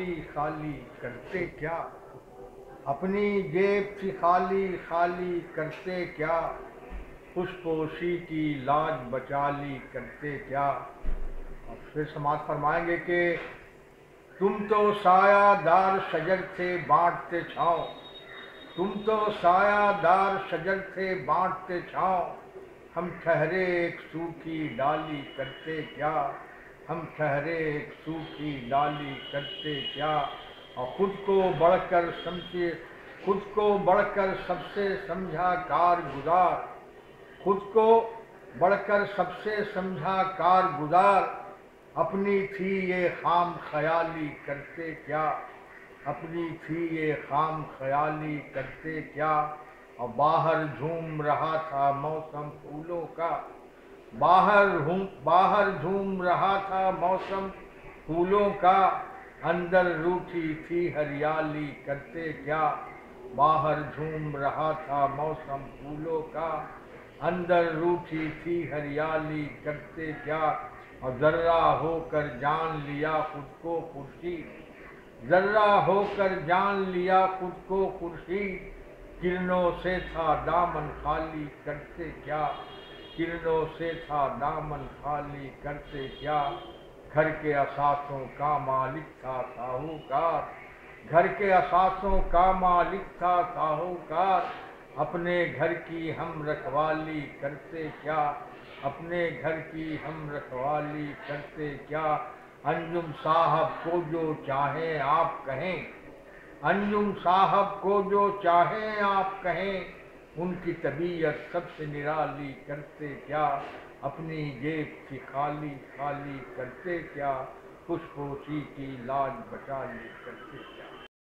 خالی خالی کرتے کیا، اپنی جیب تھی خالی خالی کرتے کیا، خوش پوشی کی لاج بچا لی کرتے کیا۔ اور پھر سماعت فرمائیں گے کہ تم تو سایہ دار شجر تھے بانٹتے چھاؤں، تم تو سایہ دار شجر تھے بانٹتے چھاؤں، ہم ٹھہرے ایک سوکھی ڈالی کرتے کیا، ہم ٹھہرے ایک سوکھی ڈالی کرتے کیا۔ اور خود کو بڑھ کر سمجھے، خود کو بڑھ کر سب سے سمجھا کار گزار، خود کو بڑھ کر سب سے سمجھا کار گزار، اپنی تھی یہ خام خیالی کرتے کیا، اپنی تھی یہ خام خیالی کرتے کیا۔ اور باہر جھوم رہا تھا موسم پھولوں کا، باہر جھوم رہا تھا موسم پھولوں کا، اندر روٹھی تھی ہریالی کرتے کیا، باہر جھوم رہا تھا موسم پھولوں کا، اندر روٹھی تھی ہریالی کرتے کیا۔ اور ذرہ ہو کر جان لیا خود کو خورشید، ذرہ ہو کر جان لیا خود کو خورشید، کرنوں سے تھا دامن خالی کرتے کیا، کرنوں سے تھا دامن خالی کرتے کیا۔ گھر کے اثاثوں کا مالک تھا ساہوکار، گھر کے اثاثوں کا مالک تھا ساہوکار، اپنے گھر کی ہم رکھوالی کرتے کیا، اپنے گھر کی ہم رکھوالی کرتے کیا۔ انجم صاحب کو جو چاہیں آپ کہیں، انجم صاحب کو جو چاہیں آپ کہیں، ان کی طبیعت سب سے نرالی کرتے کیا، اپنی جیب کی خالی خالی کرتے کیا، خوش پوشی کی لاج بچا لی کرتے کیا۔